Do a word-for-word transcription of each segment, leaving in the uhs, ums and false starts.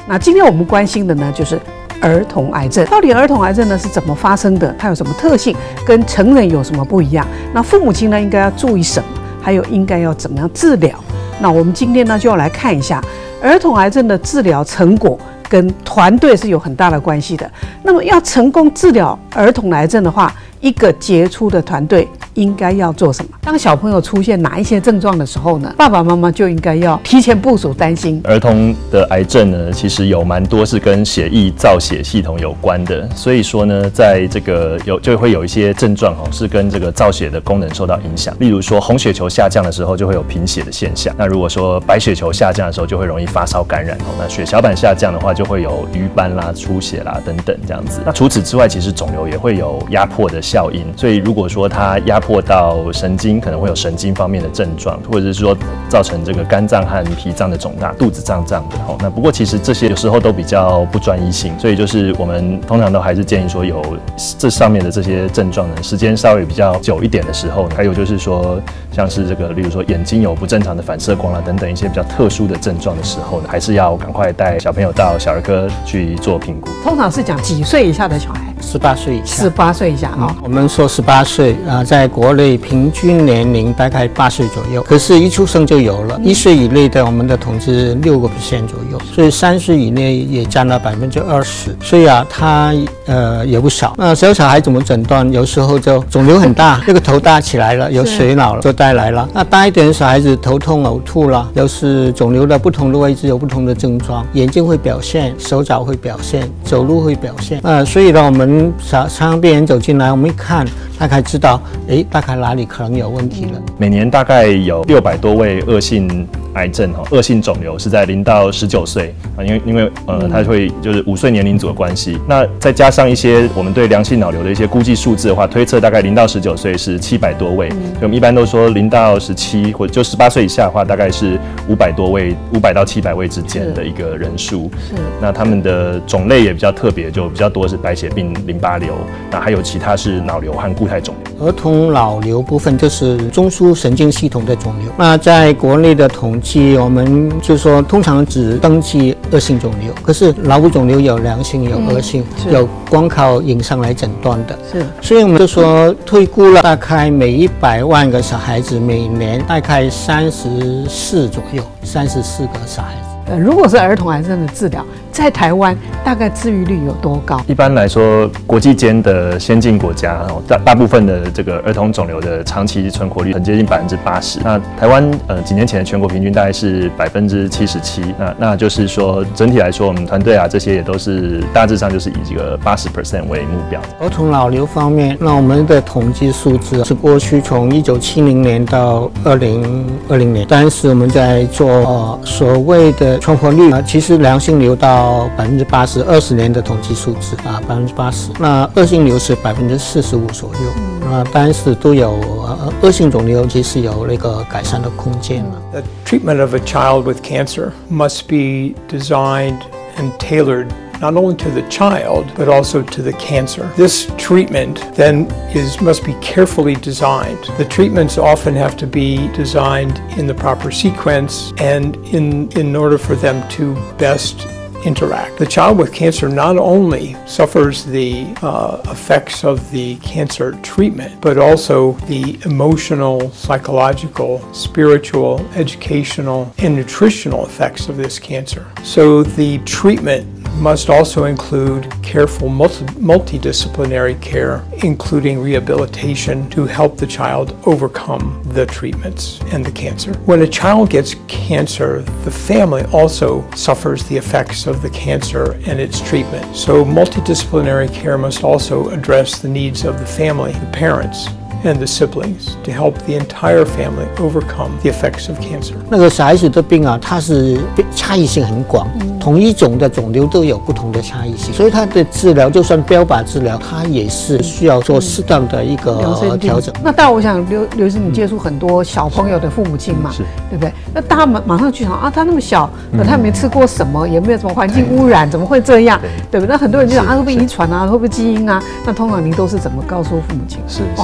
那今天我们关心的呢，就是儿童癌症。到底儿童癌症呢是怎么发生的？它有什么特性？跟成人有什么不一样？那父母亲呢应该要注意什么？还有应该要怎么样治疗？那我们今天呢就要来看一下儿童癌症的治疗成果跟团队是有很大的关系的。那么要成功治疗儿童癌症的话，一个杰出的团队应该要做什么？当小朋友出现哪一些症状的时候呢，爸爸妈妈就应该要提前部署，担心。 儿童的癌症呢，其实有蛮多是跟血液造血系统有关的，所以说呢，在这个有就会有一些症状哦，是跟这个造血的功能受到影响。例如说，红血球下降的时候，就会有贫血的现象；那如果说白血球下降的时候，就会容易发烧感染哦。那血小板下降的话，就会有瘀斑啦、出血啦等等这样子。那除此之外，其实肿瘤也会有压迫的效应，所以如果说它压迫到神经，可能会有神经方面的症状，或者是说造成这个肝脏和脾脏的肿大，肚子胀胀的。哦，那不过其实这些有时候都比较不专一性，所以就是我们通常都还是建议说，有这上面的这些症状呢，时间稍微比较久一点的时候，还有就是说像是这个，例如说眼睛有不正常的反射光啦等等一些比较特殊的症状的时候呢，还是要赶快带小朋友到小儿科去做评估。 通常是讲几岁以下的小孩？ 十八岁以下。 十八岁以下啊、 嗯，我们说十八岁啊，在国内平均年龄大概八岁左右，可是一出生就有了。一岁以内的我们的统计六个 percent 左右，所以三岁以内也占了百分之二十，所以啊，它呃也不少。那小小孩怎么诊断？有时候就肿瘤很大，这个头大起来了，有水脑了就带来了。那大一点的小孩子头痛呕吐了，又是肿瘤的不同的位置有不同的症状，眼睛会表现，手脚会表现，走路会表现。呃，所以呢，我们常常病人走进来，我们一看，大概知道，哎，大概哪里可能有问题了。 每年大概有六百多位恶性癌症哈，恶性肿瘤是在零到十九岁啊，因为因为呃，它会就是五岁年龄组的关系。那再加上一些我们对良性脑瘤的一些估计数字的话，推测大概零到十九岁是七百多位。所以我们一般都说零到十七或者就十八岁以下的话，大概是五百多位，五百到七百位之间的一个人数。是。那他们的种类也比较特别，就比较多是白血病、淋巴瘤，那还有其他是脑瘤和固态肿瘤。 儿童脑瘤部分就是中枢神经系统的肿瘤。那在国内的统计，我们就说通常只登记恶性肿瘤，可是脑部肿瘤有良性有恶性，嗯、有光靠影像来诊断的。是，所以我们就说推估了，大概每一百万个小孩子，每年大概三十四左右，三十四个小孩子。 呃，如果是儿童癌症的治疗，在台湾大概治愈率有多高？ 一般来说，国际间的先进国家，大大部分的这个儿童肿瘤的长期存活率很接近百分之八十。那台湾呃几年前的全国平均大概是百分之七十七。那那就是说，整体来说，我们团队啊这些也都是大致上就是以这个八十 percent 为目标。 儿童脑瘤方面，那我们的统计数字是过去从一九七零年到二零二零年，但是我们在做呃所谓的存活率啊，其实良性瘤到百分之八十，二十年的统计数字啊，百分之八十。那恶性瘤是百分之四十五左右，啊，但是都有呃恶性肿瘤其实有那个改善的空间了。 The treatment of a child with cancer must be designed and tailored not only to the child, but also to the cancer. This treatment then is must be carefully designed. The treatments often have to be designed in the proper sequence and in, in order for them to best interact. The child with cancer not only suffers the uh, effects of the cancer treatment, but also the emotional, psychological, spiritual, educational, and nutritional effects of this cancer. So the treatment must also include careful multi multidisciplinary care, including rehabilitation to help the child overcome the treatments and the cancer. When a child gets cancer, the family also suffers the effects of the cancer and its treatment. So multidisciplinary care must also address the needs of the family, the parents, and the siblings to help the entire family overcome the effects of cancer. 那个小孩子的病啊，它是差异性很广，嗯、同一种的肿瘤都有不同的差异性，所以它的治疗就算标靶治疗，它也是需要做适当的一个调整。 那当然，我想刘刘医师，你接触很多小朋友的父母亲嘛，嗯、对不对？那大家马马上去想啊，他那么小，嗯、他没吃过什么，也没有什么环境污染，怎么会这样？对不对？那很多人就想啊，会不会遗传啊，会不会基因啊？那通常您都是怎么告诉父母亲？是，哦、还有人要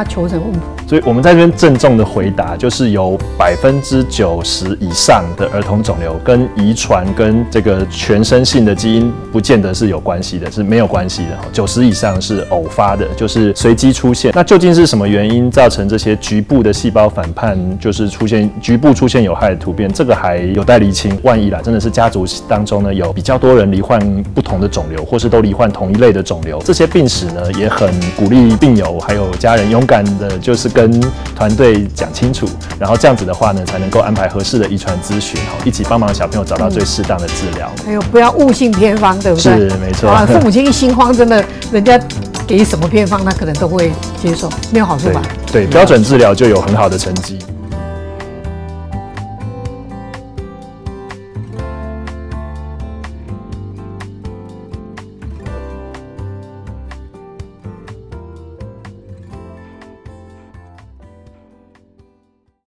他求神问卜。 所以我们在这边郑重的回答，就是有百分之九十以上的儿童肿瘤跟遗传跟这个全身性的基因不见得是有关系的，是没有关系的。九十以上是偶发的，就是随机出现。那究竟是什么原因造成这些局部的细胞反叛，就是出现局部出现有害的突变？这个还有待厘清。万一啦，真的是家族当中呢有比较多人罹患不同的肿瘤，或是都罹患同一类的肿瘤，这些病史呢也很鼓励病友还有家人勇敢的，就是跟团队讲清楚，然后这样子的话呢，才能够安排合适的遗传咨询，一起帮忙小朋友找到最适当的治疗。 还有不要误信偏方，对不对？ 是没错。 啊，父母亲一心慌，真的，人家给什么偏方，他可能都会接受，没有好处吧？ 对，对，标准治疗就有很好的成绩。